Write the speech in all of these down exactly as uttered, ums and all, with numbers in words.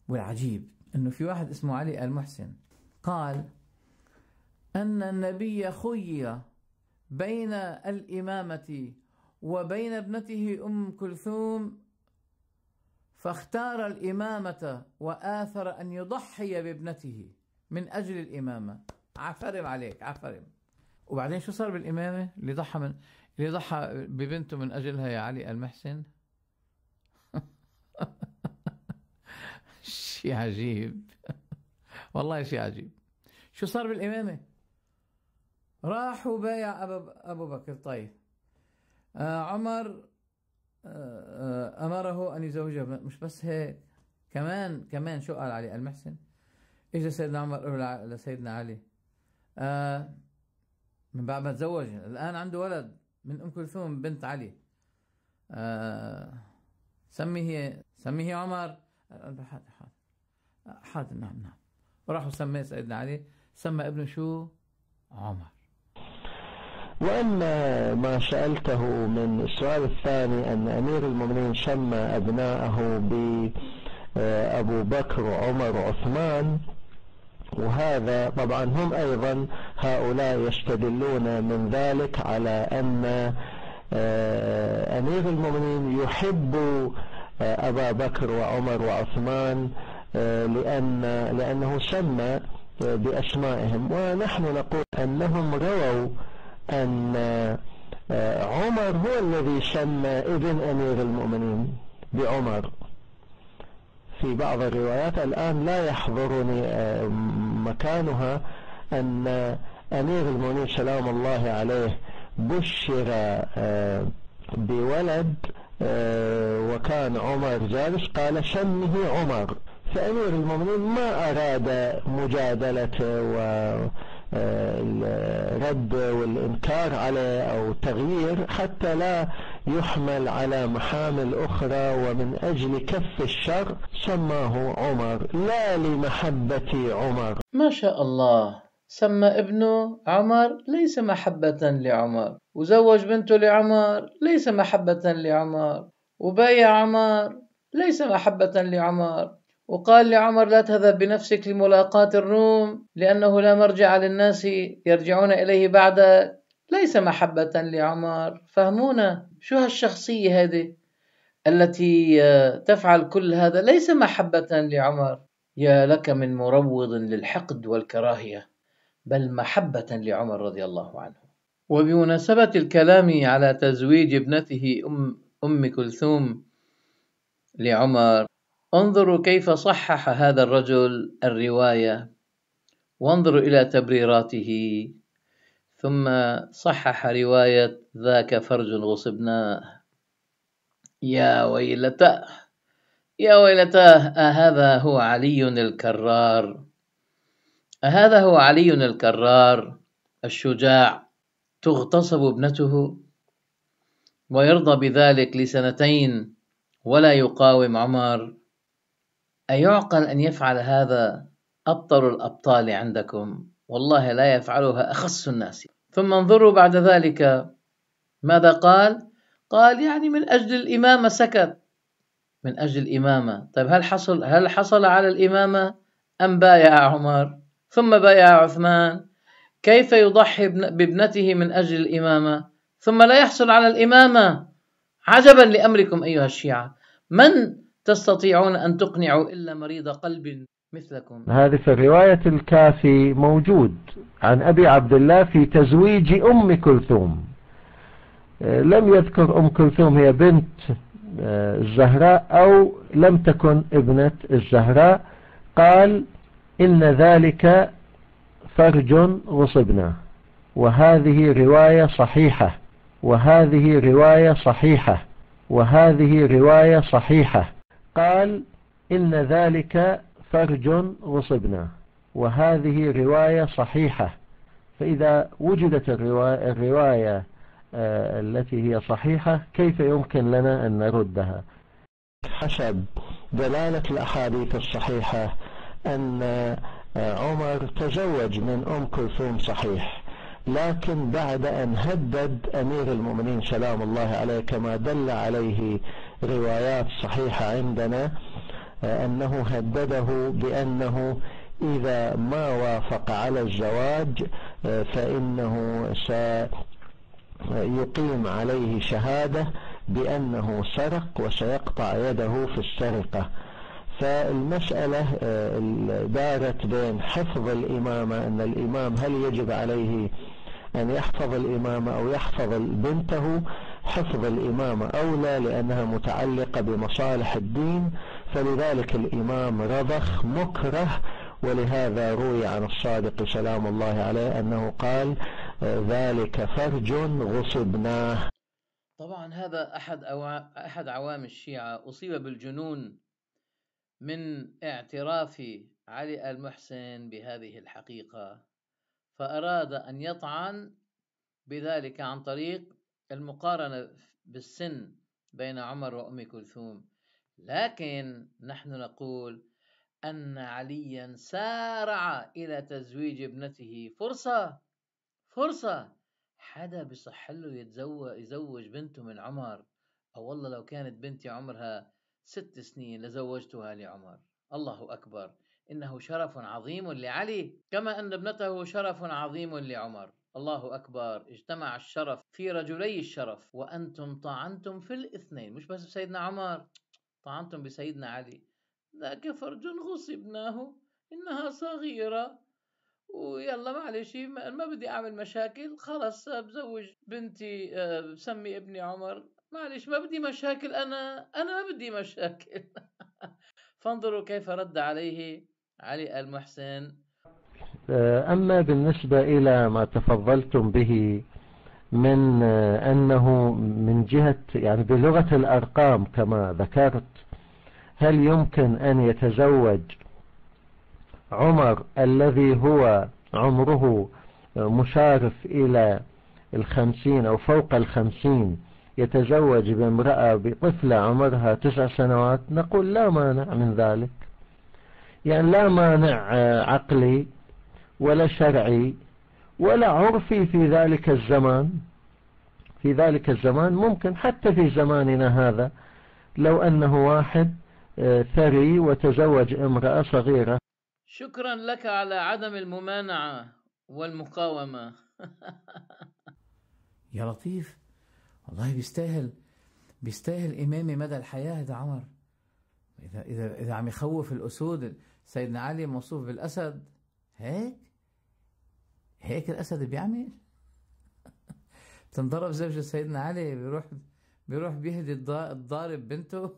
والعجيب أنه في واحد اسمه علي المحسن قال أن النبي خير بين الإمامة وبين ابنته أم كلثوم فاختار الإمامة وآثر أن يضحي بابنته من أجل الإمامة. عفرم عليك عفرم. وبعدين شو صار بالإمامة اللي ضحى من اللي ضحى ببنته من أجلها يا علي المحسن؟ شيء عجيب والله شيء عجيب. شو صار بالإمامة؟ راح وبايع أبو, أبو بكر. طيب آه عمر آه آه أمره أن يزوجها. مش بس هيك، كمان كمان شو قال علي المحسن؟ إجا سيدنا عمر لسيدنا علي آه من بعد ما تزوج الآن عنده ولد من أم كلثوم بنت علي، آه سميه سميه عمر. حاضر حاضر حاضر نعم نعم. وراحوا سميه سيدنا علي، سمى ابنه شو؟ عمر. وأما ما سألته من السؤال الثاني أن أمير المؤمنين سمى أبناءه بأبو بكر وعمر وعثمان، وهذا طبعا هم أيضا هؤلاء يستدلون من ذلك على أن أمير المؤمنين يحب أبا بكر وعمر وعثمان لأن لأنه سمى بأسمائهم. ونحن نقول أنهم رووا أن عمر هو الذي سمى ابن أمير المؤمنين بعمر في بعض الروايات. الآن لا يحضرني مكانها أن أمير المؤمنين سلام الله عليه بشر بولد وكان عمر جالس قال سمه عمر، فأمير المؤمنين ما أراد مجادلته والرد والإنكار عليه أو تغيير حتى لا يحمل على محامل أخرى، ومن أجل كف الشر سماه عمر لا لمحبة عمر. ما شاء الله، سمى ابنه عمر ليس محبة لعمر، وزوج بنته لعمر ليس محبة لعمر، وبايع عمر ليس محبة لعمر، وقال لعمر لا تذهب بنفسك لملاقاة الروم لأنه لا مرجع للناس يرجعون إليه بعدك، ليس محبة لعمر. فهمونا شو هالشخصية هذه التي تفعل كل هذا؟ ليس محبة لعمر. يا لك من مروض للحقد والكراهية، بل محبة لعمر رضي الله عنه. وبمناسبة الكلام على تزويج ابنته أم, أم كلثوم لعمر، انظروا كيف صحح هذا الرجل الرواية، وانظروا إلى تبريراته. ثم صحح رواية ذاك فرج غصبناه. يا ويلتاه يا ويلتاه، أهذا هو علي الكرار؟ أهذا هو علي الكرار الشجاع تغتصب ابنته ويرضى بذلك لسنتين ولا يقاوم عمر؟ أيعقل أن يفعل هذا أبطل الأبطال عندكم؟ والله لا يفعلها أخص الناس. ثم انظروا بعد ذلك ماذا قال؟ قال يعني من أجل الإمامة سكت، من أجل الإمامة. طيب هل حصل هل حصل على الإمامة أم بايع عمر ثم بايع عثمان؟ كيف يضحي بابنته من أجل الإمامة ثم لا يحصل على الإمامة؟ عجبا لأمركم أيها الشيعة، من تستطيعون أن تقنعوا إلا مريض قلب مثلكم؟ هذه في الرواية الكافي موجود عن أبي عبد الله في تزويج أم كلثوم. لم يذكر أم كلثوم هي بنت الزهراء أو لم تكن ابنة الزهراء، قال إن ذلك فرج غصبنا. وهذه رواية صحيحة وهذه رواية صحيحة وهذه رواية صحيحة. قال إن ذلك فرج غصبنا وهذه رواية صحيحة. فإذا وجدت الرواية, الرواية آه التي هي صحيحة كيف يمكن لنا أن نردها؟ حسب دلالة الأحاديث الصحيحة أن عمر تزوج من أم كلثوم صحيح، لكن بعد أن هدد أمير المؤمنين سلام الله عليه كما دل عليه روايات صحيحة عندنا أنه هدده بأنه إذا ما وافق على الزواج فإنه سيقيم عليه شهادة بأنه سرق وسيقطع يده في السرقة. فالمسألة دارت بين حفظ الإمامة، أن الإمام هل يجب عليه أن يحفظ الإمامة أو يحفظ بنته. حفظ الإمامة أولى لأنها متعلقة بمصالح الدين، فلذلك الإمام رضخ مكره. ولهذا روي عن الصادق سلام الله عليه أنه قال ذلك فرج غصبناه. طبعا هذا أحد أحد عوام الشيعة أصيب بالجنون من اعتراف علي المحسن بهذه الحقيقة، فأراد أن يطعن بذلك عن طريق المقارنة بالسن بين عمر وأم كلثوم. لكن نحن نقول أن عليا سارع إلى تزويج ابنته. فرصة فرصة حدا بصح له يتزوج يزوج بنته من عمر، أو والله لو كانت بنتي عمرها ست سنين لزوجتها لعمر. الله أكبر، إنه شرف عظيم لعلي كما أن ابنته شرف عظيم لعمر. الله أكبر، اجتمع الشرف في رجلي الشرف، وأنتم طعنتم في الاثنين، مش بس بسيدنا عمر، طعنتم بسيدنا علي. ذاك فرج غصبناه، إنها صغيرة ويلا معلش ما بدي أعمل مشاكل، خلص بزوج بنتي بسمي ابني عمر، معلش ما بدي مشاكل، أنا أنا ما بدي مشاكل. فانظروا كيف رد عليه علي المحسن. أما بالنسبة إلى ما تفضلتم به من أنه من جهة يعني بلغة الأرقام كما ذكرت، هل يمكن أن يتزوج عمر الذي هو عمره مشارف إلى الخمسين أو فوق الخمسين يتزوج بامرأة بطفلة عمرها تسع سنوات؟ نقول لا مانع من ذلك، يعني لا مانع عقلي ولا شرعي ولا عرفي في ذلك الزمان. في ذلك الزمان ممكن، حتى في زماننا هذا، لو أنه واحد ثري وتزوج امرأة صغيرة. شكرا لك على عدم الممانعة والمقاومة. يا لطيف، والله بيستاهل بيستاهل إمامي مدى الحياة هذا عمر. إذا إذا إذا عم يخوف الأسود، سيدنا علي موصوف بالأسد، هيك هيك الأسد بيعمل. تنضرب زوجة سيدنا علي، بيروح بيروح بيهدي الضارب بنته.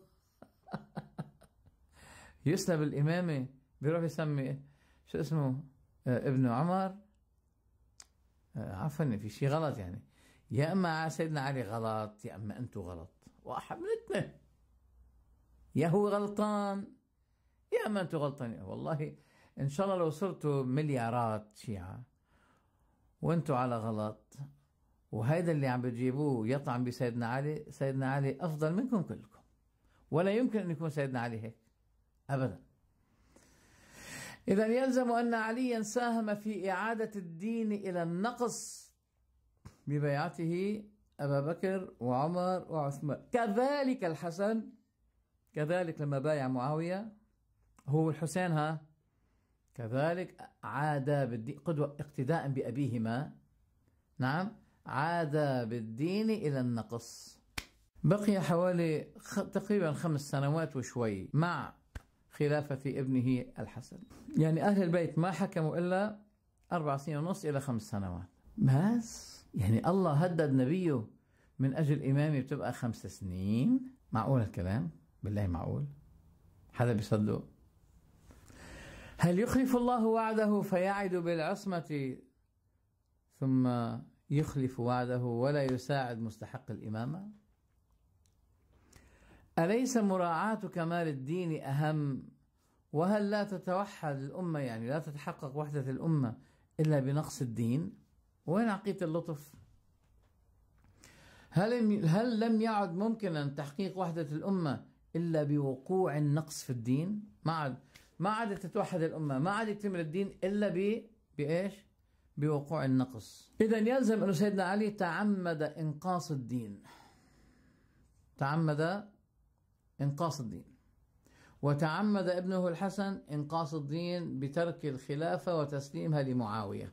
يسلب الإمامة، بيروح يسمي شو اسمه آه ابنه عمر. آه عفوا، في شيء غلط يعني، يا اما سيدنا علي غلط يا اما انتم غلط، واحد من الاثنين، يا هو غلطان يا اما انتم غلطانين. والله ان شاء الله لو صرتوا مليارات شيعة وانتم على غلط، وهيدا اللي عم بتجيبوه يطعن بسيدنا علي، سيدنا علي افضل منكم كلكم، ولا يمكن ان يكون سيدنا علي هيك ابدا. إذا يلزم أن عليا ساهم في إعادة الدين إلى النقص ببيعته أبا بكر وعمر وعثمان. كذلك الحسن، كذلك لما بايع معاوية هو الحسين، ها كذلك عاد بالدين قدوة اقتداء بأبيهما. نعم، عاد بالدين إلى النقص. بقي حوالي تقريبا خمس سنوات وشوي مع خلافة ابنه الحسن، يعني أهل البيت ما حكموا إلا أربع سنين ونص إلى خمس سنوات بس. يعني الله هدد نبيه من أجل إمامي بتبقى خمس سنين؟ معقول الكلام؟ بالله معقول؟ حدا بيصدق؟ هل يخلف الله وعده فيعد بالعصمة ثم يخلف وعده ولا يساعد مستحق الإمامة؟ أليس مراعاة كمال الدين أهم؟ وهل لا تتوحد الأمة، يعني لا تتحقق وحدة الأمة إلا بنقص الدين؟ وين عقيدة اللطف؟ هل هل لم يعد ممكنا تحقيق وحدة الأمة إلا بوقوع النقص في الدين؟ ما عاد ما عادت تتوحد الأمة، ما عاد يتم الدين إلا ب بإيش؟ بوقوع النقص. إذا يلزم أن سيدنا علي تعمد إنقاص الدين، تعمد إنقاص الدين، وتعمد ابنه الحسن إنقاص الدين بترك الخلافة وتسليمها لمعاوية،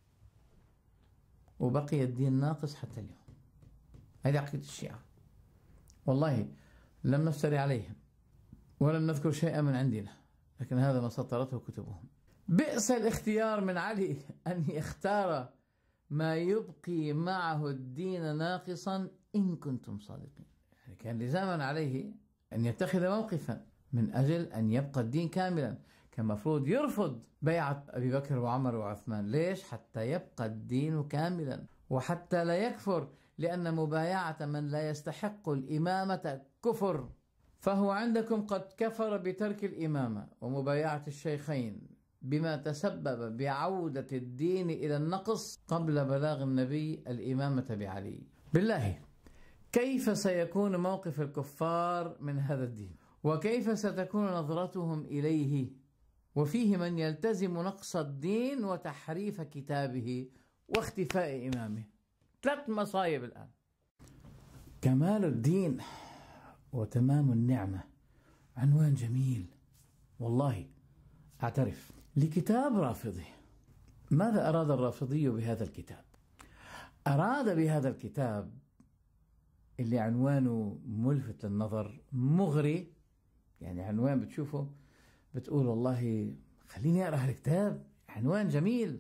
وبقي الدين ناقص حتى اليوم. هذه عقيدة الشيعة، والله لم نفتري عليهم ولم نذكر شيئا من عندنا، لكن هذا ما سطرته كتبهم. بئس الاختيار من علي أن يختار ما يبقي معه الدين ناقصا إن كنتم صادقين. يعني كان لزاما عليه أن يتخذ موقفا من أجل أن يبقى الدين كاملا. كان مفروض يرفض بيعة أبي بكر وعمر وعثمان. ليش؟ حتى يبقى الدين كاملا، وحتى لا يكفر، لأن مبايعة من لا يستحق الإمامة كفر. فهو عندكم قد كفر بترك الإمامة ومبايعة الشيخين بما تسبب بعودة الدين إلى النقص قبل بلاغ النبي الإمامة بعلي. بالله كيف سيكون موقف الكفار من هذا الدين؟ وكيف ستكون نظرتهم إليه؟ وفيه من يلتزم نقص الدين وتحريف كتابه واختفاء إمامه. ثلاث مصايب الآن: كمال الدين وتمام النعمة. عنوان جميل والله، أعترف، لكتاب رافضي. ماذا أراد الرافضي بهذا الكتاب؟ أراد بهذا الكتاب اللي عنوانه ملفت للنظر، مغري، يعني عنوان بتشوفه بتقول والله خليني أقرأ هالكتاب، عنوان جميل.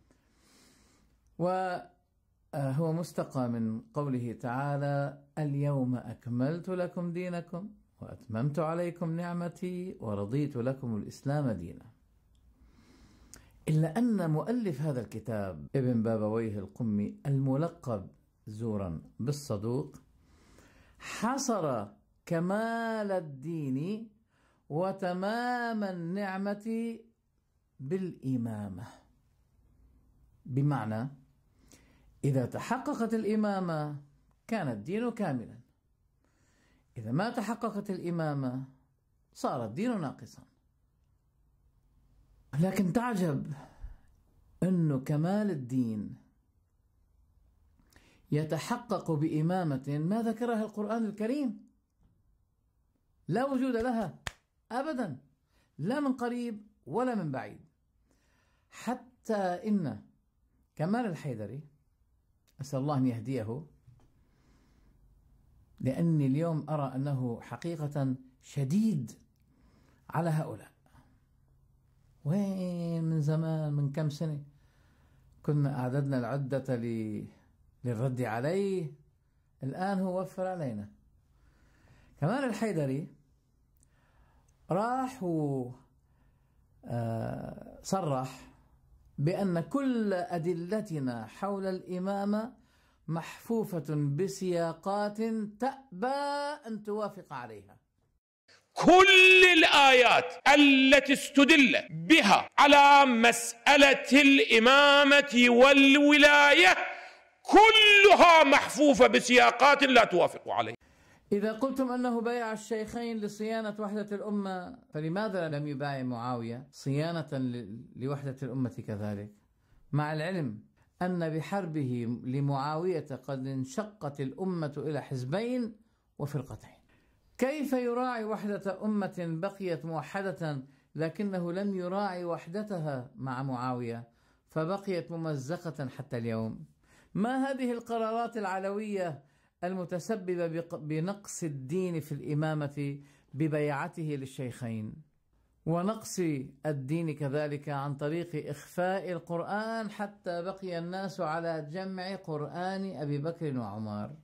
وهو مستقى من قوله تعالى: اليوم أكملت لكم دينكم وأتممت عليكم نعمتي ورضيت لكم الإسلام دينا. إلا أن مؤلف هذا الكتاب ابن بابويه القمي الملقب زورا بالصدوق حصر كمال الدين وتمام النعمة بالإمامة. بمعنى إذا تحققت الإمامة كان الدين كاملا، إذا ما تحققت الإمامة صار الدين ناقصا. لكن تعجب أنه كمال الدين يتحقق بإمامة ما ذكرها القرآن الكريم، لا وجود لها أبدا، لا من قريب ولا من بعيد. حتى إن كمال الحيدري، أسأل الله أن يهديه، لأني اليوم أرى أنه حقيقة شديد على هؤلاء. وين من زمان، من كم سنة كنا أعددنا العدة للرد عليه، الآن هو وفر علينا. كمال الحيدري راح وصرح بأن كل أدلتنا حول الإمامة محفوفة بسياقات تأبى أن توافق عليها. كل الآيات التي استدل بها على مسألة الإمامة والولاية كلها محفوفة بسياقات لا توافق عليها. إذا قلتم أنه بايع الشيخين لصيانة وحدة الأمة، فلماذا لم يبايع معاوية صيانة لوحدة الأمة كذلك، مع العلم أن بحربه لمعاوية قد انشقت الأمة إلى حزبين وفرقتين؟ كيف يراعي وحدة أمة بقيت موحدة لكنه لم يراعي وحدتها مع معاوية فبقيت ممزقة حتى اليوم؟ ما هذه القرارات العلوية المتسببة بنقص الدين في الإمامة ببيعته للشيخين، ونقص الدين كذلك عن طريق إخفاء القرآن حتى بقي الناس على جمع قرآن أبي بكر وعمر؟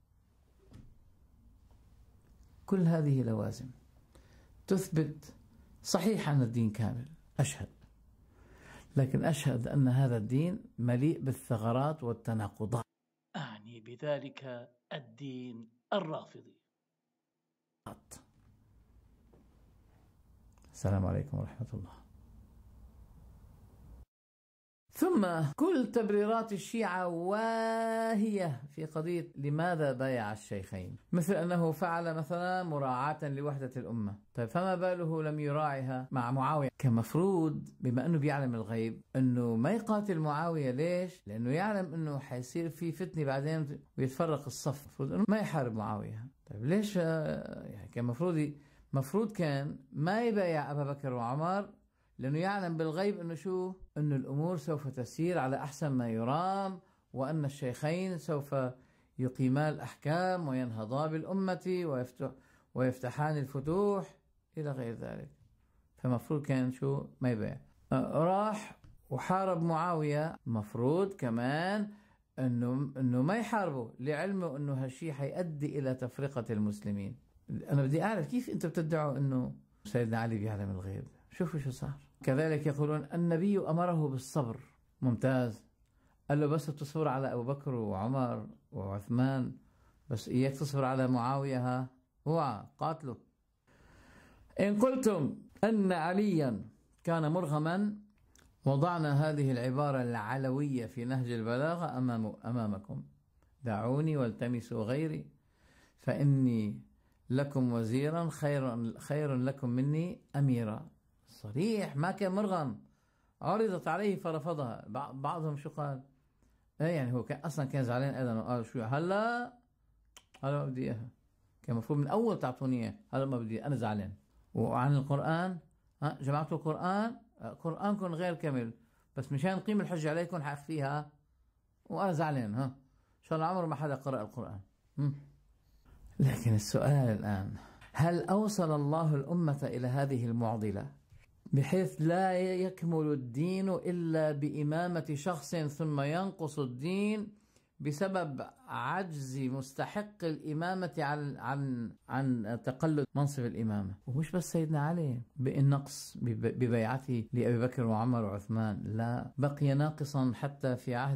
كل هذه لوازم تثبت صحيح أن الدين كامل، أشهد، لكن أشهد أن هذا الدين مليء بالثغرات والتناقضات. أعني بذلك الدين الرافضي. السلام عليكم ورحمة الله. ثم كل تبريرات الشيعة واهية في قضية لماذا بايع الشيخين، مثل أنه فعل مثلا مراعاة لوحدة الأمة. طيب فما باله لم يراعيها مع معاوية؟ كمفروض بما أنه بيعلم الغيب أنه ما يقاتل معاوية. ليش؟ لأنه يعلم أنه حيصير في فتنة بعدين ويتفرق الصف، المفروض أنه ما يحارب معاوية. طيب ليش يعني كان مفروض مفروض كان ما يبايع أبا بكر وعمر، لأنه يعلم بالغيب أنه شو؟ أنه الأمور سوف تسير على أحسن ما يرام، وأن الشيخين سوف يقيما الأحكام وينهضا بالأمة ويفتح ويفتحان الفتوح إلى غير ذلك. فمفروض كان شو؟ ما يبايع. راح وحارب معاوية، مفروض كمان أنه أنه ما يحاربه، لعلمه أنه هالشيء حيؤدي إلى تفرقة المسلمين. أنا بدي أعرف كيف أنتم بتدعوا أنه سيدنا علي بيعلم الغيب؟ شوفوا شو صار. كذلك يقولون النبي أمره بالصبر. ممتاز، قال له بس تصبر على أبو بكر وعمر وعثمان، بس إياك تصبر على معاوية، ها اوعى قاتله. إن قلتم أن عليا كان مرغما وضعنا هذه العبارة العلوية في نهج البلاغة أمام أمامكم، دعوني والتمسوا غيري فإني لكم وزيرا خير خير لكم مني أميرا. صريح، ما كان مرغم، عرضت عليه فرفضها. بعضهم شو قال؟ ايه يعني هو كان اصلا كان زعلان ايضا وقال شو هلا هلا ما بدي اياها، كان المفروض من اول تعطوني اياه، هلا ما بدي، انا زعلان. وعن القرآن، ها جماعة القرآن قرآنكم غير كامل، بس مشان نقيم الحجة عليكم حاخفيها وانا زعلان. ها ان شاء الله عمره ما حدا قرأ القرآن. م? لكن السؤال الآن، هل أوصل الله الأمة إلى هذه المعضلة بحيث لا يكمل الدين إلا بإمامة شخص ثم ينقص الدين بسبب عجز مستحق الإمامة عن عن عن تقلد منصب الإمامة؟ ومش بس سيدنا علي بالنقص ببيعته لأبي بكر وعمر وعثمان، لا، بقي ناقصا حتى في عهد